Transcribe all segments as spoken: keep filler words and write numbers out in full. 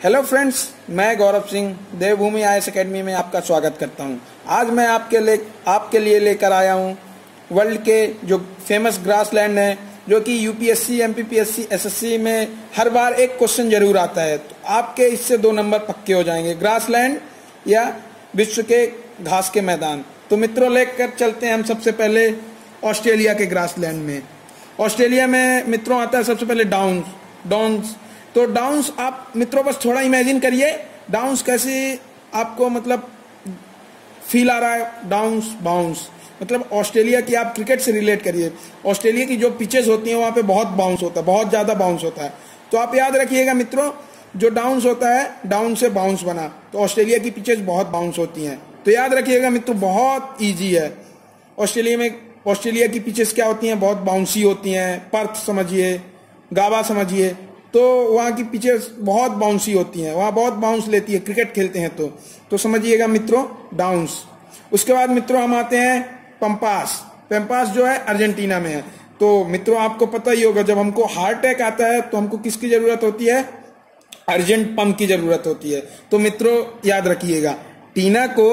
Hello friends, मैं Gaurav Singh Devbhoomi I A S academy में आपका स्वागत करता हूं। आज मैं आपके लिए आपके लिए लेकर आया हूं वर्ल्ड के जो फेमस ग्रासलैंड हैं, जो कि यूपीएससी, एमपीपीएससी, एसएससी में हर बार एक क्वेश्चन जरूर आता है। तो आपके इससे दो नंबर पक्के हो जाएंगे, ग्रासलैंड या विश्व के घास के मैदान। तो मित्रों, लेकर चलते हैं हम सबसे पहले ऑस्ट्रेलिया के ग्रासलैंड में। ऑस्ट्रेलिया में मित्रों आता है सबसे पहले डाउन्स डाउन्स तो डाउन्स आप मित्रों बस थोड़ा इमेजिन करिए डाउन्स कैसे आपको मतलब फील आ रहा है। डाउन्स बाउंस मतलब ऑस्ट्रेलिया की आप क्रिकेट से रिलेट करिए। ऑस्ट्रेलिया की जो पिचेस होती हैं वहां पे बहुत बाउंस होता है, बहुत ज्यादा बाउंस होता है। तो आप याद रखिएगा मित्रों, जो डाउन्स होता है, डाउन से बाउंस बना, तो ऑस्ट्रेलिया की पिचेस बहुत बाउंस होती हैं। तो याद रखिएगा मित्रों, बहुत ईजी है। ऑस्ट्रेलिया में ऑस्ट्रेलिया की पिचेस क्या होती हैं, बहुत बाउंसी होती हैं। पर्थ समझिए, गावा समझिए, तो वहाँ की पिचेस बहुत बाउंसी होती हैं, वहाँ बहुत बाउंस लेती है क्रिकेट खेलते हैं तो तो समझिएगा मित्रों डाउन्स। उसके बाद मित्रों हम आते हैं पंपास। पंपास जो है अर्जेंटीना में है। तो मित्रों आपको पता ही होगा, जब हमको हार्ट अटैक आता है तो हमको किसकी जरूरत होती है, अर्जेंट पंप की जरूरत होती है। तो मित्रों याद रखिएगा, टीना को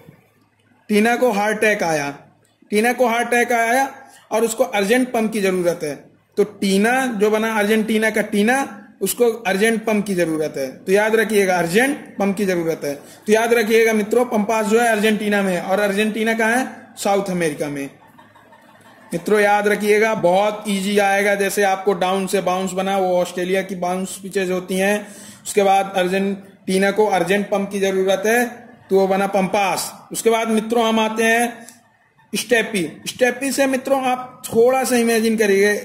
टीना को हार्ट अटैक आया टीना को हार्ट अटैक आया और उसको अर्जेंट पंप की जरूरत है। तो टीना जो बना अर्जेंटीना का टीना, उसको अर्जेंट पंप की जरूरत है। तो याद रखिएगा अर्जेंट पंप की जरूरत है। तो याद रखिएगा मित्रों, पंपास जो है अर्जेंटीना में है, और अर्जेंटीना कहाँ है, साउथ अमेरिका में। मित्रों याद रखिएगा, बहुत इजी आएगा। जैसे आपको डाउन से बाउंस बना, वो ऑस्ट्रेलिया की बाउंस पिचेज होती हैं। उसके बाद अर्जेंटीना को अर्जेंट पंप की जरूरत है, तो वो बना पंपास। उसके बाद मित्रों हम आते हैं स्टेपी। स्टेपी से मित्रों आप थोड़ा सा इमेजिन करिए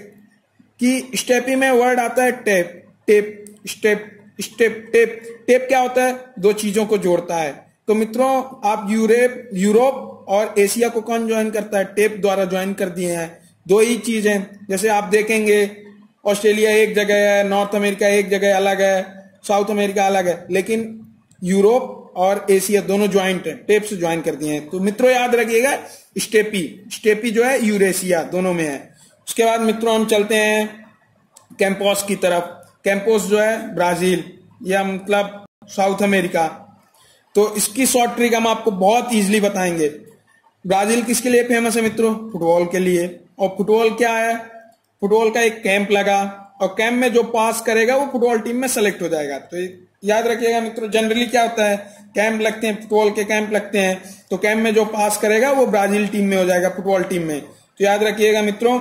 कि स्टेपी में वर्ड आता है tape tape step step tape tape क्या होता है, दो चीजों को जोड़ता है। तो मित्रों आप यूरोप यूरोप और एशिया को कौन ज्वाइन करता है, टेप द्वारा ज्वाइन कर दिए हैं। दो ही चीज हैं। जैसे आप देखेंगे ऑस्ट्रेलिया एक जगह है, नॉर्थ अमेरिका एक जगह अलग है, साउथ अमेरिका अलग है, लेकिन यूरोप और एशिया दोनों ज्वाइंट है, टेप से ज्वाइन कर दिए हैं। तो मित्रों याद रखिएगा स्टेपी स्टेपी जो है यूरेशिया दोनों में है। उसके बाद मित्रों हम चलते हैं कैंपोस की तरफ। कैंपोस जो है ब्राजील या मतलब साउथ अमेरिका। तो इसकी शॉर्ट ट्रिक हम आपको बहुत इजीली बताएंगे। ब्राजील किसके लिए फेमस है मित्रों, फुटबॉल के लिए। और फुटबॉल क्या है, फुटबॉल का एक कैंप लगा, और कैंप में जो पास करेगा वो फुटबॉल टीम में सेलेक्ट हो जाएगा। तो याद रखिएगा मित्रों, जनरली क्या होता है, कैंप लगते हैं, फुटबॉल के कैंप लगते हैं, तो कैंप में जो पास करेगा वो ब्राजील टीम में हो जाएगा, फुटबॉल टीम में। तो याद रखिएगा मित्रों,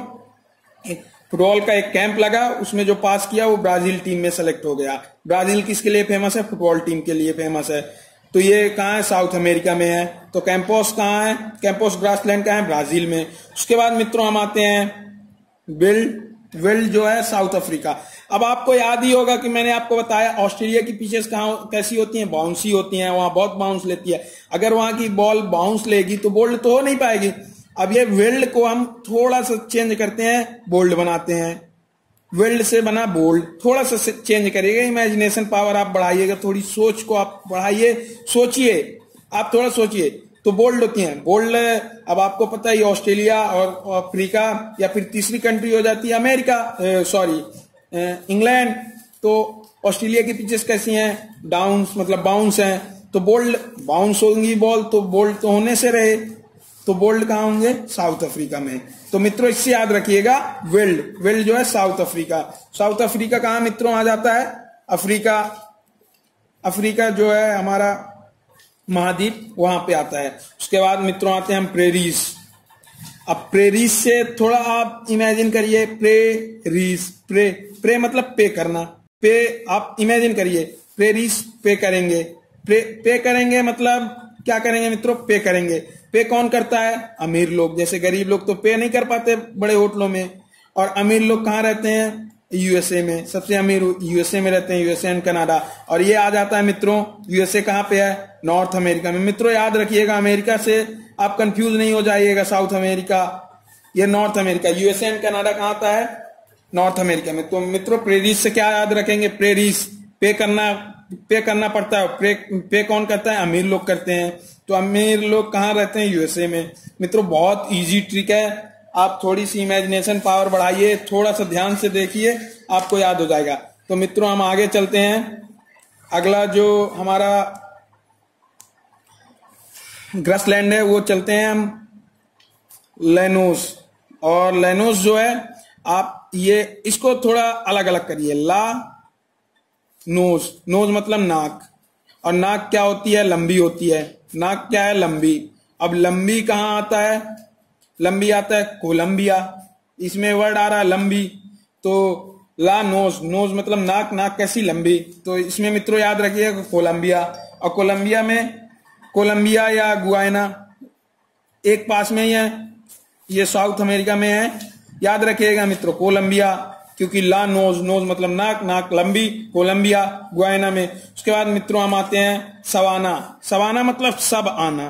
फुटबॉल का एक कैंप लगा, उसमें जो पास किया वो ब्राजील टीम में सेलेक्ट हो गया। ब्राजील किसके लिए फेमस है, फुटबॉल टीम के लिए फेमस है। तो ये कहाँ है, साउथ अमेरिका में है। तो कैंपोस कहाँ है, कैंपोस ग्रासलैंड कहाँ है, ब्राजील में। उसके बाद मित्रों हम आते हैं विल्ड विल्ड जो है साउथ अफ्रीका। अब आपको याद ही होगा कि मैंने आपको बताया ऑस्ट्रेलिया की पिचेस कहाँ कैसी होती हैं, बाउंसी होती हैं, वहां बहुत बाउंस लेती है। अगर वहां की बॉल बाउंस लेगी तो बोल्ड तो हो नहीं पाएगी। अब ये विल्ड को हम थोड़ा सा चेंज करते हैं, बोल्ड बनाते हैं। विल्ड से बना बोल्ड, थोड़ा सा चेंज करिएगा, इमेजिनेशन पावर आप बढ़ाइएगा, थोड़ी सोच को आप बढ़ाइए, सोचिए, आप थोड़ा सोचिए, तो बोल्ड होती हैं। बोल्ड अब आपको पता है ऑस्ट्रेलिया और अफ्रीका, या फिर तीसरी कंट्री हो जाती है अमेरिका, सॉरी इंग्लैंड। तो ऑस्ट्रेलिया की पिचेस कैसी हैं, डाउन्स मतलब बाउंस हैं। तो बोल्ड बाउंस होंगी बॉल, तो बोल्ड तो होने से रहे, तो बोल्ड कहां होंगे, साउथ अफ्रीका में। तो मित्रों इससे याद रखिएगा, विल्ड विल्ड जो है साउथ अफ्रीका। साउथ अफ्रीका कहां मित्रों आ जाता है, अफ्रीका अफ्रीका जो है हमारा महाद्वीप, वहां पे आता है। उसके बाद मित्रों आते हैं हम प्रेरीज। अब प्रेरीज से थोड़ा आप इमेजिन करिए, प्रेरीज प्रे प्रे मतलब पे करना, पे आप इमेजिन करिए, प्रेरीज पे करेंगे, पे पे करेंगे मतलब क्या करेंगे मित्रों, पे करेंगे। पे कौन करता है, अमीर लोग। जैसे गरीब लोग तो पे नहीं कर पाते बड़े होटलों में, और अमीर लोग कहाँ रहते हैं, यूएसए में। सबसे अमीर यूएसए में रहते हैं, यूएसए एंड कनाडा। और ये आ जाता है मित्रों, यूएसए कहाँ पे है, नॉर्थ अमेरिका में। मित्रों याद रखिएगा, अमेरिका से आप कंफ्यूज नहीं हो जाइएगा, साउथ अमेरिका ये north America. USA and Canada कहाँ आता है, नॉर्थ अमेरिका में। तो मित्रों प्रेरीज से क्या याद रखेंगे, प्रेरीज पे करना पे करना पड़ता है। पे, पे कौन करता है, अमीर लोग करते हैं। तो अमीर लोग कहाँ रहते हैं, यूएसए में। मित्रों बहुत इजी ट्रिक है, आप थोड़ी सी इमेजिनेशन पावर बढ़ाइए, थोड़ा सा ध्यान से देखिए, आपको याद हो जाएगा। तो मित्रों हम आगे चलते हैं अगला जो हमारा ग्रासलैंड है वो चलते हैं हम लैनोस। और लैनोस जो है आप ये इसको थोड़ा अलग अलग करिए, ला नोज, नोज मतलब नाक, और नाक क्या होती है, लंबी होती है। नाक क्या है, लंबी। अब लंबी कहाँ आता है, लंबी आता है कोलंबिया, इसमें वर्ड आ रहा है लंबी, तो ला नोज, नोज मतलब नाक, नाक कैसी, लंबी, तो इसमें मित्रों याद रखिएगा कोलंबिया। और कोलंबिया में, कोलंबिया या गुयाना एक पास में ही है, ये साउथ अमेरिका में है, याद रखिएगा मित्रों कोलंबिया, क्योंकि ला नोज, नोज मतलब नाक, नाक लंबी, कोलंबिया गुयाना में। उसके बाद मित्रों हम आते हैं सवाना। सवाना मतलब सब आना,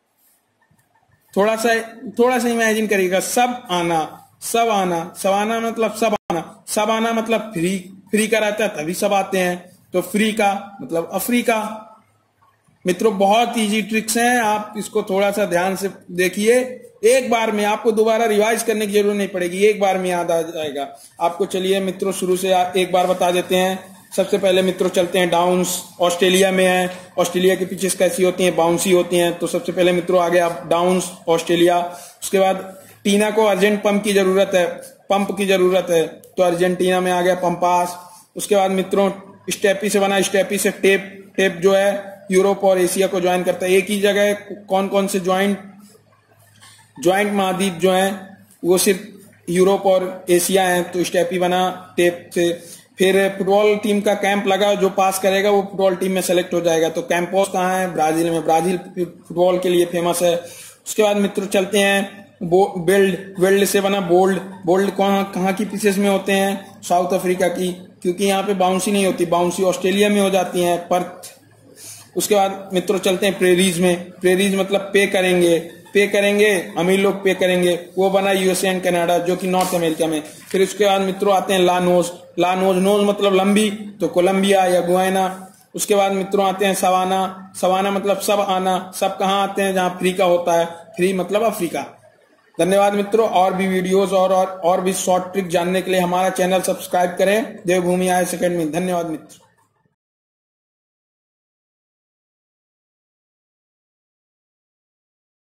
थोड़ा सा थोड़ा सा इमेजिन करिएगा, सब आना, सब आना, सवाना मतलब सब आना, सब आना मतलब फ्री, फ्री का रहता है तभी सब आते हैं, तो फ्री का मतलब अफ्रीका। मित्रों बहुत इजी ट्रिक्स हैं, आप इसको थोड़ा सा ध्यान से देखिए, एक बार में आपको दोबारा रिवाइज करने की जरूरत नहीं पड़ेगी, एक बार में याद आ जाएगा आपको। चलिए मित्रों शुरू से एक बार बता देते हैं। सबसे पहले मित्रों चलते हैं डाउन्स, ऑस्ट्रेलिया में है, ऑस्ट्रेलिया की पिचेस कैसी होती हैं, बाउंसी होती हैं, तो सबसे पहले मित्रों आ गया डाउन्स ऑस्ट्रेलिया। उसके बाद टीना को अर्जेंट पंप की जरूरत है, पंप की जरूरत है, तो अर्जेंटीना में आ गया पंपास। उसके बाद मित्रों स्टेपी से बना, स्टेपी से टेप, टेप जो है यूरोप और एशिया को ज्वाइन करता है, एक ही जगह कौन कौन से ज्वाइंट ज्वाइंट महाद्वीप जो हैं वो सिर्फ यूरोप और एशिया हैं, तो स्टेपी बना टेप से। फिर फुटबॉल टीम का कैंप लगा, जो पास करेगा वो फुटबॉल टीम में सेलेक्ट हो जाएगा, तो कैंपोस कहाँ है, ब्राजील में, ब्राजील फुटबॉल के लिए फेमस है। उसके बाद मित्रों चलते हैं बिल्ड, बिल्ड से बना बोल्ड, बोल्ड कहाँ कहाँ की पीसेस में होते हैं, साउथ अफ्रीका की, क्योंकि यहाँ पे बाउंसी नहीं होती, बाउंसी ऑस्ट्रेलिया में हो जाती है, पर्थ। उसके बाद मित्रों चलते हैं प्रेरीज में, प्रेरीज मतलब पे करेंगे, पे करेंगे अमीर लोग पे करेंगे, वो बना यूएसए एंड कनाडा जो कि नॉर्थ अमेरिका में। फिर उसके बाद मित्रों आते हैं ला नोज, ला नोज, नोज मतलब लंबी, तो कोलंबिया या गुयाना। उसके बाद मित्रों आते हैं सवाना, सवाना मतलब सब आना, सब कहाँ आते हैं, जहाँ फ्री का होता है, फ्री मतलब अफ्रीका। धन्यवाद मित्रों, और भी वीडियोस और, और और भी शॉर्ट ट्रिक जानने के लिए हमारा चैनल सब्सक्राइब करें, देवभूमि आईएएस एकेडमी। धन्यवाद मित्र।